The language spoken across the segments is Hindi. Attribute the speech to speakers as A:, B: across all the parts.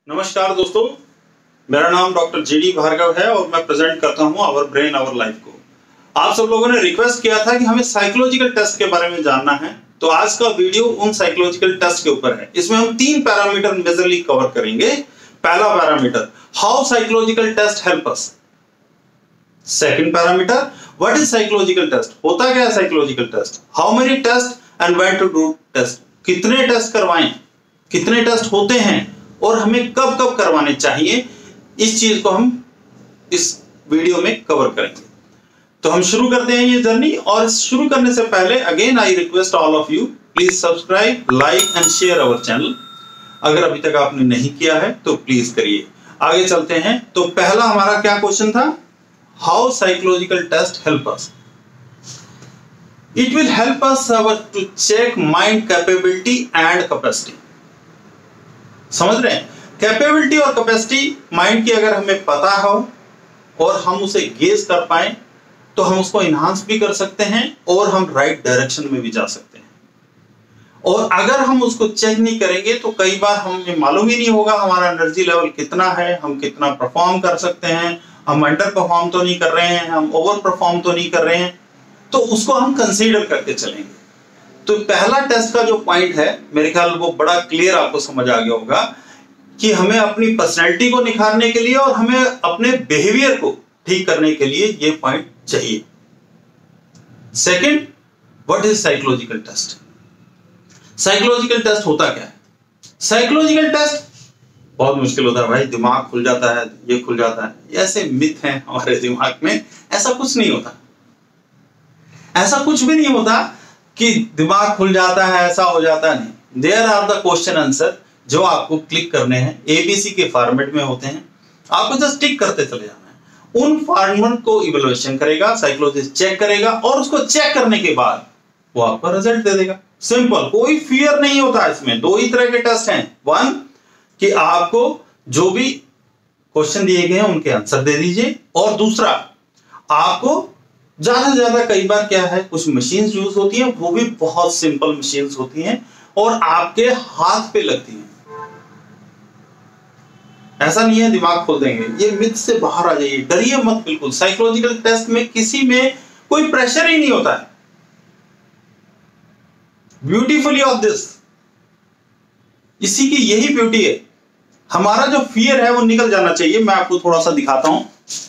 A: नमस्कार दोस्तों, मेरा नाम डॉक्टर जेडी भार्गव है और मैं प्रेजेंट करता हूं आवर ब्रेन आवर लाइफ को। आप सब लोगों ने रिक्वेस्ट किया था कि हमें साइकोलॉजिकल टेस्ट के बारे में जानना है, तो आज का वीडियो उन साइकोलॉजिकल टेस्ट के ऊपर है। इसमें हम 3 पैरामीटर मेजरली कवर करेंगे। पहला parameter, how psychological test help us. Second parameter, what is psychological test, होता क्या है psychological test. How many test and when to do test, कितने टेस्ट करवाएं, कितने टेस्ट होते हैं और हमें कब कब करवाने चाहिए, इस चीज को हम इस वीडियो में कवर करेंगे। तो हम शुरू करते हैं ये जर्नी। और शुरू करने से पहले again I request all of you, please subscribe, like and share our channel. अगर अभी तक आपने नहीं किया है तो प्लीज करिए। आगे चलते हैं। तो पहला हमारा क्या क्वेश्चन था, how psychological test help us. It will help us to check mind capability and capacity. समझ रहे हैं, कैपेबिलिटी और कैपेसिटी माइंड की अगर हमें पता हो और हम उसे गेज कर पाए तो हम उसको इन्हांस भी कर सकते हैं और हम राइट डायरेक्शन में भी जा सकते हैं। और अगर हम उसको चेक नहीं करेंगे तो कई बार हमें मालूम ही नहीं होगा हमारा एनर्जी लेवल कितना है, हम कितना परफॉर्म कर सकते हैं, हम अंडर परफॉर्म तो नहीं कर रहे हैं, हम ओवर परफॉर्म तो नहीं कर रहे हैं, तो उसको हम कंसीडर करके चलेंगे। तो पहला टेस्ट का जो पॉइंट है, मेरे ख्याल वो बड़ा क्लियर आपको समझ आ गया होगा कि हमें अपनी पर्सनैलिटी को निखारने के लिए और हमें अपने बिहेवियर को ठीक करने के लिए ये पॉइंट चाहिए। Second, what is psychological test. Psychological test होता क्या है। साइकोलॉजिकल टेस्ट बहुत मुश्किल होता है भाई, दिमाग खुल जाता है, ये खुल जाता है, ऐसे मिथ हैं हमारे दिमाग में। ऐसा कुछ नहीं होता, ऐसा कुछ भी नहीं होता कि दिमाग खुल जाता है, ऐसा हो जाता है, नहीं। There are the question answer जो आपको क्लिक करने हैं, एबीसी के फॉर्मेट में होते हैं, आपको जस्ट टिक करते चले जाना है। उन फॉर्मेट को इवैल्यूएशन करेगा, साइकोलॉजिस्ट चेक करेगा और उसको चेक करने के बाद वो आपको रिजल्ट दे देगा। सिंपल, कोई फियर नहीं होता इसमें। 2 ही तरह के टेस्ट हैं। 1 कि आपको जो भी क्वेश्चन दिए गए हैं उनके आंसर दे दीजिए, और दूसरा आपको ज्यादा से ज्यादा कई बार क्या है, कुछ मशीन्स यूज होती हैं, वो भी बहुत सिंपल मशीन्स होती हैं और आपके हाथ पे लगती हैं। ऐसा नहीं है दिमाग खोल देंगे, ये मिथ से बाहर आ जाइए, डरिए मत बिल्कुल। साइकोलॉजिकल टेस्ट में किसी में कोई प्रेशर ही नहीं होता है। ब्यूटीफुली ऑफ दिस, इसी की यही ब्यूटी है। हमारा जो फियर है वो निकल जाना चाहिए। मैं आपको थोड़ा सा दिखाता हूं।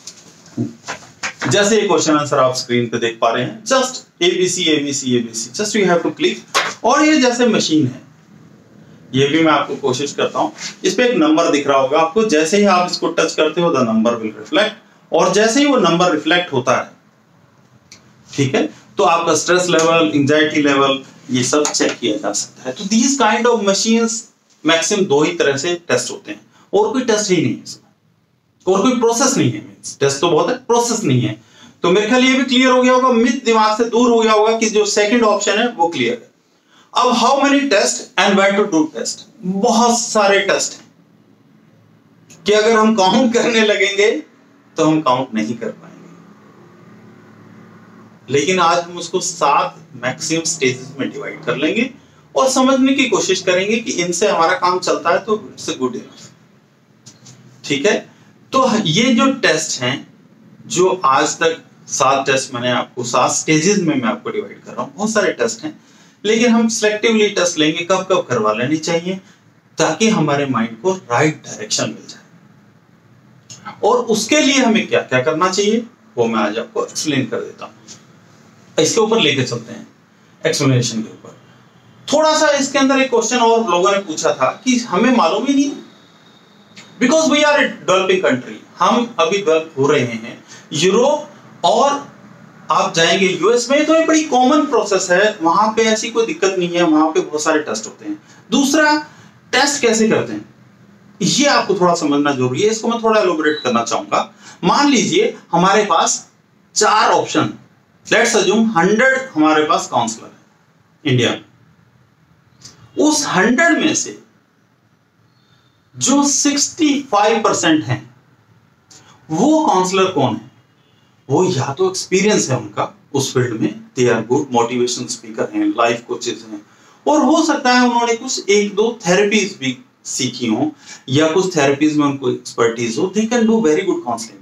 A: जैसे ये क्वेश्चन आंसर आप स्क्रीन पे देख पा रहे हैं, just ABC ABC ABC, just you have to click. और ये जैसे मशीन है, ये भी मैं आपको कोशिश करता हूं। इस पे एक नंबर दिख रहा होगा आपको, जैसे ही आप इसको टच करते हो द नंबर विल रिफ्लेक्ट, और जैसे ही वो नंबर रिफ्लेक्ट होता है, ठीक है, तो आपका स्ट्रेस लेवल, एंजाइटी लेवल, ये सब चेक किया जा सकता है। तो these kind of machines maximum 2 ही तरह से टेस्ट होते हैं, और कोई टेस्ट ही नहीं है इसमें, और कोई प्रोसेस नहीं है। मींस टेस्ट तो बहुत है, प्रोसेस नहीं है। तो मेरे ख्याल ये भी क्लियर हो गया होगा, मिथ दिमाग से दूर हो गया होगा कि जो सेकंड ऑप्शन है वो क्लियर है। अब how many test and when to do test. बहुत सारे टेस्ट हैं कि अगर हम काउंट करने लगेंगे तो हम काउंट नहीं कर पाएंगे, लेकिन आज हम उसको 7 मैक्सिमम स्टेजेस में डिवाइड कर लेंगे और समझने की कोशिश करेंगे कि इनसे हमारा काम चलता है तो इट्स अ गुड इनफ। ठीक है, तो ये जो टेस्ट हैं, जो आज तक 7 टेस्ट मैंने आपको 7 स्टेजेस में मैं आपको डिवाइड कर रहा हूं, बहुत सारे टेस्ट हैं, लेकिन हम सिलेक्टिवली टेस्ट लेंगे, कब कब करवा लेनी चाहिए ताकि हमारे माइंड को राइट डायरेक्शन मिल जाए। और उसके लिए हमें क्या क्या करना चाहिए वो मैं आज आपको एक्सप्लेन कर देता हूं। इसके ऊपर लेके चलते हैं, एक्सप्लेनेशन के ऊपर। थोड़ा सा इसके अंदर एक क्वेश्चन और लोगों ने पूछा था कि हमें मालूम ही नहीं, because we are a developing country, हम अभी डेवलप हो रहे हैं। यूरोप और आप जाएंगे यूएस में तो ये बड़ी कॉमन प्रोसेस है, वहां पे ऐसी कोई दिक्कत नहीं है, वहां पे बहुत सारे टेस्ट होते हैं। दूसरा, टेस्ट कैसे करते हैं ये आपको थोड़ा समझना जरूरी है, इसको मैं थोड़ा एलोबरेट करना चाहूंगा। मान लीजिए हमारे पास 4 ऑप्शन, लेट्स अज्यूम 100 हमारे पास काउंसलर है इंडिया में। उस 100 में से जो 65% हैं वो काउंसलर कौन है, वो या तो एक्सपीरियंस है उनका उस फील्ड में, they are good motivation speaker हैं, लाइफ कोचेस हैं, और हो सकता है उन्होंने कुछ 1-2 थेरेपीज भी सीखी हो या कुछ थेरेपीज में उनको एक्सपर्टीज हो, they can do very good counselling.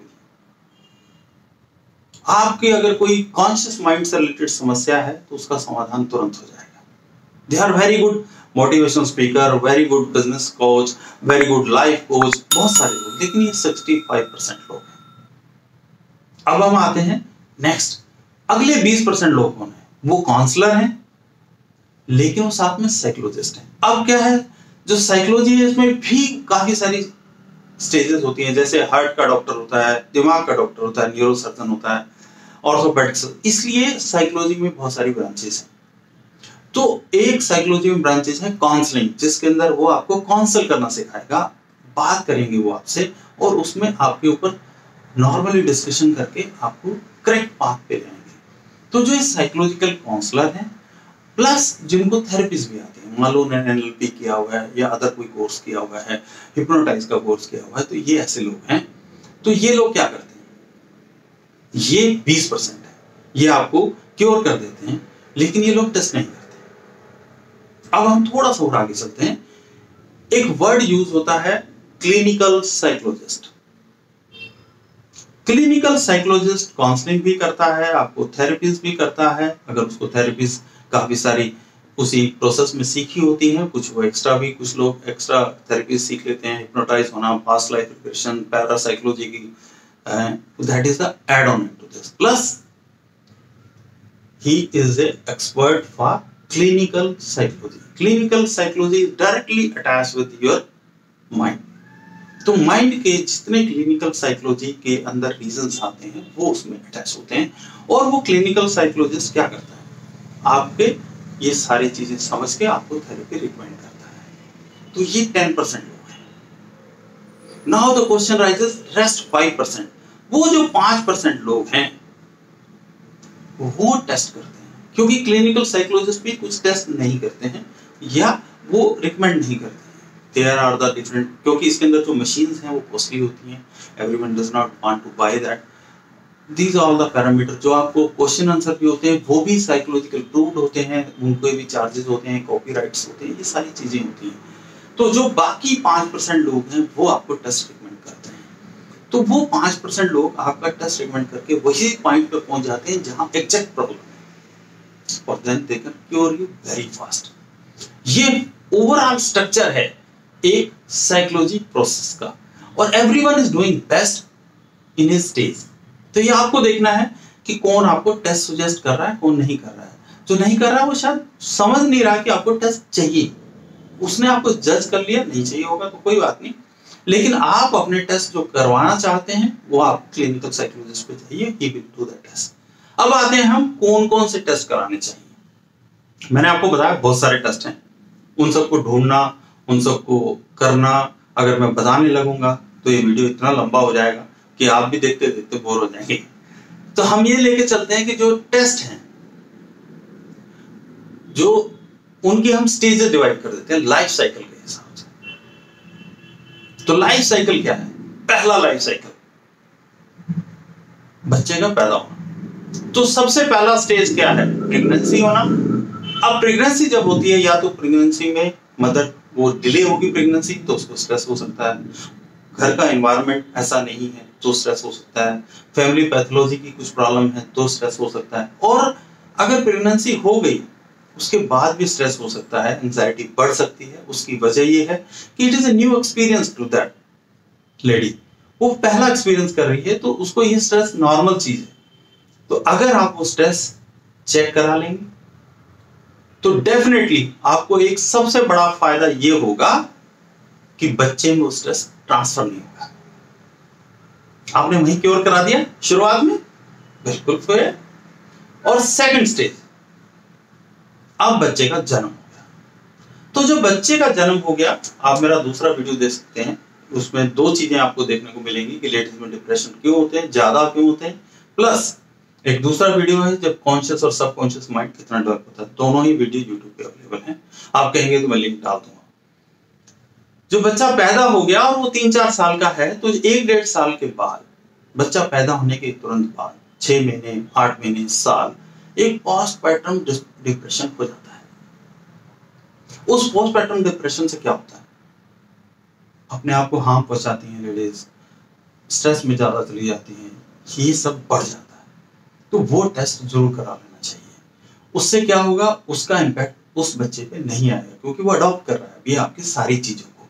A: आपके अगर कोई कॉन्शियस माइंड से रिलेटेड समस्या है तो उसका समाधान तुरंत हो जाएगा। They are very good motivational speaker, very good business coach, very good life coach, बहुत सारे लोग, लेकिन ये 65% लोग हैं। अब हम आते हैं नेक्स्ट, अगले 20% लोग कौन है? वो काउंसलर हैं लेकिन वो साथ में साइकोलॉजिस्ट हैं। अब क्या है, जो साइकोलॉजी है इसमें भी काफी सारी स्टेजेस होती हैं, जैसे हार्ट का डॉक्टर होता है, दिमाग का डॉक्टर होता है, न्यूरो सर्जन होता है, ऑर्थोपेडिक्स, इसलिए साइकोलॉजी में बहुत सारी ब्रांचेस हैं। तो एक साइकोलॉजी में ब्रांचेस है काउंसलिंग, जिसके अंदर वो आपको काउंसल करना सिखाएगा, बात करेंगे वो आपसे और उसमें आपके ऊपर नॉर्मली डिस्कशन करके आपको करेक्ट पाथ पे लाएंगे। तो जो साइकोलॉजिकल काउंसलर हैं प्लस जिनको थेरेपीज भी आती है, मान लो उन्होंने एनएलपी किया हुआ है या अदर कोई कोर्स किया हुआ है, हिप्नोटाइज का कोर्स किया हुआ है, तो ये ऐसे लोग हैं। तो ये लोग क्या करते हैं, ये 20% है, ये आपको क्योर कर देते हैं, लेकिन ये लोग टेस्ट नहीं करते। अब हम थोड़ा सा और आगे चलते हैं। एक वर्ड यूज होता है clinical psychologist. Clinical psychologist counselling भी करता है, आपको थेरेपीज भी करता है, अगर उसको थेरेपीज काफी सारी उसी प्रोसेस में सीखी होती है, कुछ वो एक्स्ट्रा भी, कुछ लोग एक्स्ट्रा थेरेपीज सीख लेते हैं, हिप्नोटाइज होना, पास्ट लाइफ रिग्रेशन, पैरासाइकोलॉजी की, that is the add on to this. Plus he is a expert for clinical psychology. Clinical psychology is directly attached with your mind. तो माइंड के जितने क्लिनिकल साइकोलॉजी के अंदर रीजंस आते हैं वो उसमें अटैच होते हैं, और वो क्लिनिकल साइकोलॉजिस्ट क्या करता है, आपके ये सारी चीजें समझ के आपको थेरेपी रिकमेंड करता है। तो ये 10% लोग हैं। Now the question raises, rest 5%, वो जो 5% लोग हैं वो टेस्ट करते हैं, क्योंकि क्लिनिकल साइकोलॉजिस्ट भी कुछ टेस्ट नहीं करते हैं या वो रिकमेंड नहीं करते हैं। देयर आर द डिफरेंट, क्योंकि इसके अंदर जो मशीन्स हैं वो कॉस्टली होती हैं, everyone does not want to buy that. These all the parameter, जो आपको क्वेश्चन आंसर भी होते हैं वो भी साइकोलॉजिकल प्रूव्ड होते हैं, उनको भी चार्जेस होते हैं, कॉपीराइट्स होते हैं, ये सारी चीजें होती हैं। तो जो बाकी 5% लोग हैं वो आपको टेस्ट रिकमेंड करते हैं। तो वो 5% लोग आपका टेस्ट रिकमेंड करके वही पॉइंट पे पहुंच जाते हैं जहां एग्जैक्ट प्रॉब्लम है, और then they can cure you very fast. ये ओवरऑल स्ट्रक्चर है एक साइकोलॉजी प्रोसेस का, और everyone is doing best in his stage. तो ये आपको देखना है कि कौन आपको टेस्ट सजेस्ट कर रहा है, कौन नहीं कर रहा है। जो नहीं कर रहा है वो शायद समझ नहीं रहा कि आपको टेस्ट चाहिए, उसने आपको जज कर लिया, नहीं चाहिए होगा तो कोई बात नहीं, लेकिन आप अपने टेस्ट जो करवाना चाहते हैं वो आप क्लिनिकल साइकोलॉजिस्ट पे चाहिए, he will do the test. अब आते हैं हम कौन कौन से टेस्ट कराने चाहिए। मैंने आपको बताया बहुत सारे टेस्ट हैं, उन सबको ढूंढना, उन सबको करना, अगर मैं बताने लगूंगा तो ये वीडियो इतना लंबा हो जाएगा कि आप भी देखते देखते बोर हो जाएंगे। तो हम ये लेके चलते हैं कि जो टेस्ट हैं, जो उनकी हम स्टेजेस डिवाइड कर देते हैं लाइफ साइकिल के हिसाब से। तो लाइफ साइकिल क्या है? पहला लाइफ साइकिल बच्चे का पैदा होना। तो सबसे पहला स्टेज क्या है? प्रेगनेंसी होना। अब प्रेगनेंसी जब होती है, या तो प्रेगनेंसी में मदर वो डिले होगी प्रेगनेंसी तो उसको स्ट्रेस हो सकता है, घर का एनवायरनमेंट ऐसा नहीं है तो स्ट्रेस हो सकता है, फैमिली पैथोलॉजी की कुछ प्रॉब्लम है तो स्ट्रेस हो सकता है, और अगर प्रेगनेंसी हो गई उसके बाद भी स्ट्रेस हो सकता है, एंजाइटी बढ़ सकती है। उसकी वजह ये है कि it is a new experience to that lady, वो पहला एक्सपीरियंस कर रही है तो उसको ये स्ट्रेस नॉर्मल चीज है। तो अगर आप वो स्ट्रेस चेक करा लेंगे तो डेफिनेटली आपको एक सबसे बड़ा फायदा ये होगा कि बच्चे में वो स्ट्रेस ट्रांसफर नहीं होगा। आपने वहीं क्योर करा दिया शुरुआत में, बिल्कुल फेयर। और सेकंड स्टेज, अब बच्चे का जन्म हो गया। तो जो बच्चे का जन्म हो गया, आप मेरा दूसरा वीडियो देख सकते हैं, उसमें दो चीजें आपको देखने को मिलेंगी कि लेडीज में डिप्रेशन क्यों होते हैं, ज्यादा क्यों होते हैं, प्लस एक दूसरा वीडियो है जब कॉन्शियस और सबकॉन्शियस माइंड कितना डेवलप होता है। दोनों ही वीडियो यूट्यूब पे अवेलेबल हैं, आप कहेंगे तो मैं लिंक डाल दूंगा। जो बच्चा पैदा हो गया और वो 3-4 साल का है, तो 1-1.5 साल के बाद, बच्चा पैदा होने के तुरंत बाद 6 महीने, 8 महीने, साल, एक पोस्टपार्टम डिप्रेशन हो जाता है। उस पोस्टपार्टम डिप्रेशन से क्या होता है? अपने आप को हार्म पहुंचाती हैं लेडीज, स्ट्रेस में ज़्यादा चली जाती हैं, ये सब बढ़ जाता है, तो वो टेस्ट जरूर करा लेना चाहिए। उससे क्या होगा, उसका इम्पैक्ट उस बच्चे पे नहीं आएगा क्योंकि वो अडॉप्ट कर रहा है अभी आपकी सारी चीजों को,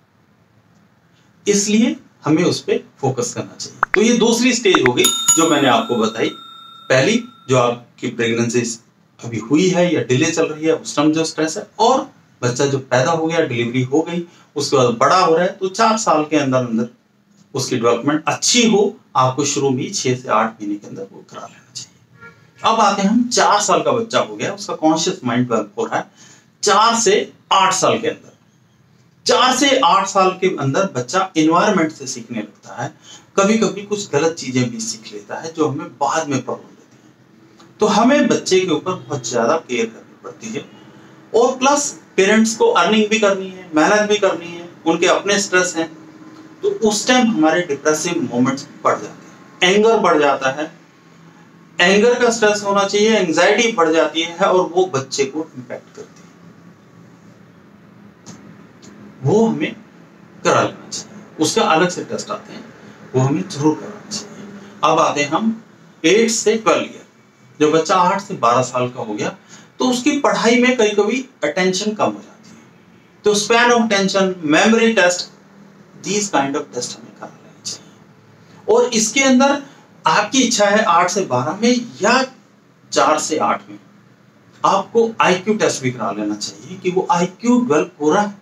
A: इसलिए हमें उस पर फोकस करना चाहिए। तो ये दूसरी स्टेज हो गई जो मैंने आपको बताई। पहली जो आपकी प्रेगनेंसी अभी हुई है या डिले चल रही है, उस टाइम जो स्ट्रेस है, और बच्चा जो पैदा हो गया, डिलीवरी हो गई, उसके बाद बड़ा हो रहा है, तो 4 साल के अंदर अंदर उसकी डेवलपमेंट अच्छी हो, आपको शुरू में 6 से 8 महीने के अंदर वो करा लेना चाहिए। अब आते हैं हम 4 साल का बच्चा हो गया, उसका कॉन्शियस माइंड डेवलप हो रहा है 4 से 8 साल के अंदर। 4 से 8 साल के अंदर बच्चा एनवायरनमेंट से सीखने लगता है, कभी कभी कुछ गलत चीजें भी सीख लेता है जो हमें बाद में प्रॉब्लम देती है। तो हमें बच्चे के ऊपर बहुत ज्यादा केयर करनी पड़ती है, और प्लस पेरेंट्स को अर्निंग भी करनी है, मेहनत भी करनी है, उनके अपने स्ट्रेस हैं, तो उस टाइम हमारे डिप्रेसिव मोमेंट्स बढ़ जाते हैं, एंगर बढ़ जाता है, एंगर का स्ट्रेस होना चाहिए, एंजाइटी बढ़ जाती है और वो बच्चे को इम्पैक्ट करती है, वो हमें करा लेना चाहिए। उसका अलग से टेस्ट आते हैं, वो हमें जरूर कराना चाहिए। अब आते हैं हम 8 से 12 ईयर, जब बच्चा 8 से 12 साल का हो गया, तो उसकी पढ़ाई में कभी कभी अटेंशन कम हो जाती है, तो span of attention, memory test, these kind of test हमें करा लेना चाहिए। और इसके अंदर आपकी इच्छा है 8 से 12 में या 4 से 8 में आपको आईक्यू टेस्ट भी करा लेना चाहिए कि वो आईक्यू डेवलप हो रहा है,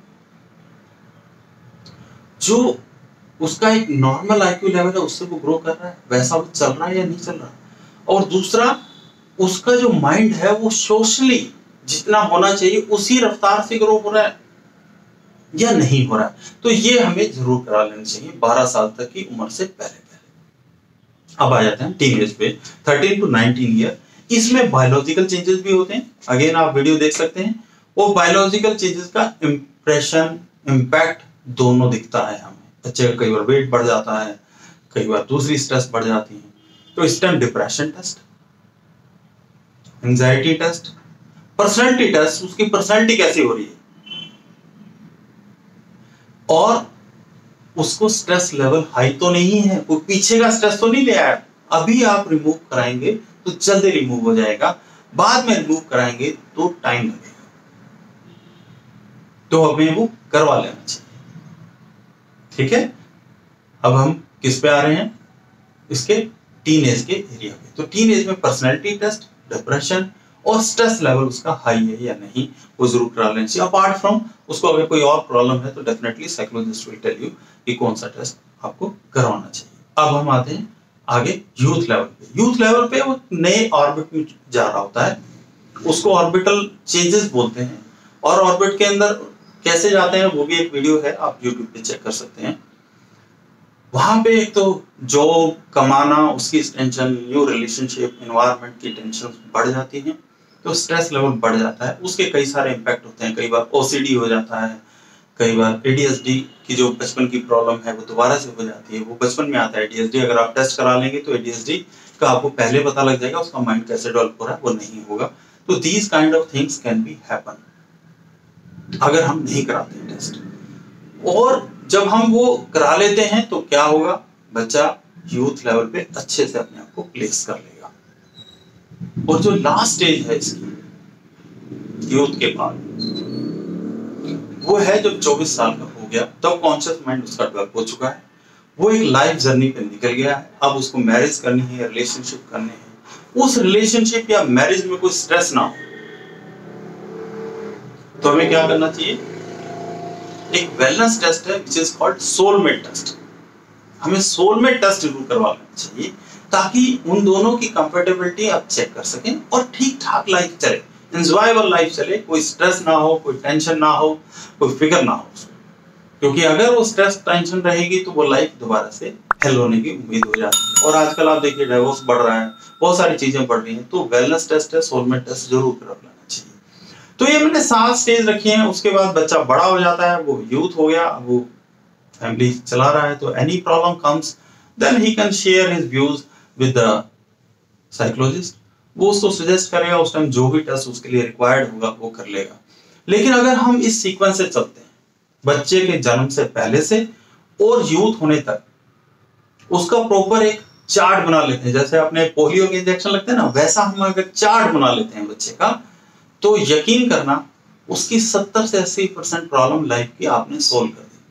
A: जो उसका एक नॉर्मल आईक्यू लेवल है उससे वो ग्रो कर रहा है, वैसा वो चल रहा है या नहीं चल रहा। और दूसरा, उसका जो माइंड है वो सोशली जितना होना चाहिए उसी रफ्तार से ग्रो हो रहा है या नहीं हो रहा है। तो ये हमें जरूर करा लेना चाहिए 12 साल तक की उम्र से पहले। अब आ जाते हैं टीनेज पे, 13 to 19 ईयर। इसमें बायोलॉजिकल चेंजेस भी होते हैं, अगेन आप वीडियो देख सकते हैं। वो बायोलॉजिकल चेंजेस का इंप्रेशन, इम्पैक्ट दोनों दिखता है हमें। बच्चे का कई बार वेट बढ़ जाता है, कई बार दूसरी स्ट्रेस बढ़ जाती है, तो इस time depression test, anxiety test, personality test, उसकी पर्सनैलिटी कैसी हो रही है, और उसको स्ट्रेस लेवल हाई तो नहीं है, कोई पीछे का स्ट्रेस तो नहीं ले आया, अभी आप रिमूव कराएंगे तो जल्दी रिमूव हो जाएगा, बाद में रिमूव कराएंगे तो टाइम लगेगा, तो हमें वो करवा लेना चाहिए। ठीक है, अब हम किस पे आ रहे हैं, इसके टीनेज के एरिया पे। तो टीनेज में पर्सनैलिटी टेस्ट, डिप्रेशन और स्ट्रेस लेवल उसका हाई है या नहीं, वो जरूर करा लेना चाहिए। अपार्ट फ्रॉम उसको अगर कोई और प्रॉब्लम है तो definitely psychologist will tell you कि कौन सा टेस्ट आपको करवाना चाहिए। अब हम आते हैं आगे यूथ लेवल पे। यूथ लेवल पे वो नए ऑर्बिट में जा रहा होता है, उसको ऑर्बिटल चेंजेस बोलते हैं, और ऑर्बिट के अंदर कैसे जाते हैं वो भी एक वीडियो है, आप यूट्यूब पे चेक कर सकते हैं। वहां पे एक तो जॉब, कमाना, उसकी टेंशन, न्यू रिलेशनशिप, एनवायरनमेंट की टेंशन बढ़ जाती है, तो स्ट्रेस लेवल बढ़ जाता है। उसके कई सारे इंपैक्ट होते हैं, कई बार ओसीडी हो जाता है, कई बार एडीएचडी की जो बचपन की प्रॉब्लम है वो दोबारा से हो जाती है, वो बचपन में आता है एडीएचडी। अगर आप टेस्ट करा लेंगे तो एडीएचडी का आपको पहले पता लग जाएगा, उसका माइंड कैसे डेवलप हो रहा है वो नहीं होगा। तो these kind of things can be happen अगर हम नहीं कराते हैं टेस्ट। और जब हम वो करा लेते हैं तो क्या होगा, बच्चा यूथ लेवल पे अच्छे से अपने आप को प्लेस कर लेगा। और जो लास्ट स्टेज है इसकी यूथ के बाद, वो है जब 24 साल का हो गया, तब कॉन्शियस माइंड उसका डेवलप हो चुका है, वो एक लाइफ जर्नी पे निकल गया है। अब उसको मैरिज करनी है, रिलेशनशिप करने हैं, उस रिलेशनशिप या मैरिज में कोई स्ट्रेस ना हो, तो हमें क्या करना चाहिए, एक वेलनेस टेस्ट है which is called soulmate test. हमें सोलमेट टेस्ट जरूर करवा लेना चाहिए ताकि उन दोनों की कंफर्टेबिलिटी आप चेक कर सकें और ठीक ठाक लाइफ चले, एंजॉयबल लाइफ चले, कोई स्ट्रेस ना हो, कोई टेंशन ना हो, कोई फिक्र ना हो। क्योंकि अगर वो स्ट्रेस टेंशन रहेगी तो वो लाइफ दोबारा से हेल होने की उम्मीद हो जाती है। और आजकल आप देखिए डिवोर्स बढ़ रहा है, बहुत सारी चीजें बढ़ रही हैं, तो वेलनेस टेस्ट है, सोलमेट टेस्ट जरूर करवा लेना चाहिए। तो ये मैंने 7 स्टेज रखी हैं। उसके बाद बच्चा बड़ा हो जाता है, वो यूथ हो गया, वो फैमिली चला रहा है, तो any problem comes then he can share his views with the psychologist. वो उसको सजेस्ट करेगा, उस टाइम जो भी टेस्ट उसके लिए रिक्वायर्ड होगा वो कर लेगा। लेकिन अगर हम इस सीक्वेंस से चलते हैं, बच्चे के जन्म से पहले से और यूथ होने तक उसका प्रॉपर एक चार्ट बना लेते हैं। जैसे अपने पोलियो के इंजेक्शन लगते हैं ना, वैसा हम अगर चार्ट बना लेते हैं बच्चे का, तो यकीन करना उसकी 70 से 80% प्रॉब्लम लाइफ की आपने सोल्व कर दी।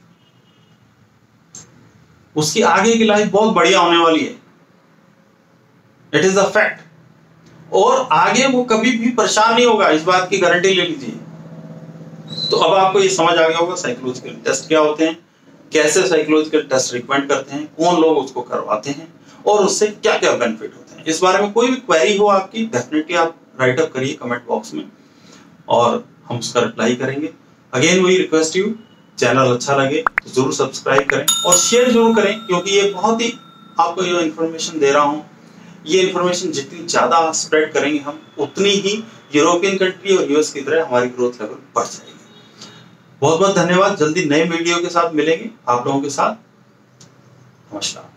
A: उसकी आगे की लाइफ बहुत बढ़िया होने वाली है, इट इज अ फैक्ट। और आगे वो कभी भी परेशान नहीं होगा, इस बात की गारंटी ले लीजिए। तो अब आपको ये समझ आ गया होगा साइकोलॉजिकल टेस्ट क्या होते हैं, कैसे साइकोलॉजिकल टेस्ट रिकमेंड करते हैं, कौन लोग उसको करवाते हैं और उससे क्या क्या बेनिफिट होते हैं। इस बारे में कोई भी क्वेरी हो आपकी, डेफिनेटली आप राइट अप करिए कमेंट बॉक्स में और हम उसका रिप्लाई करेंगे। Again we request you, channel अच्छा लगे तो जरूर सब्सक्राइब करें और शेयर जरूर करें, क्योंकि ये बहुत ही आपको जो इन्फॉर्मेशन दे रहा हूं, ये इन्फॉर्मेशन जितनी ज्यादा स्प्रेड करेंगे हम, उतनी ही यूरोपियन कंट्री और यूएस की तरह हमारी ग्रोथ लेवल बढ़ जाएगी। बहुत बहुत धन्यवाद। जल्दी नए वीडियो के साथ मिलेंगे आप लोगों के साथ। नमस्कार।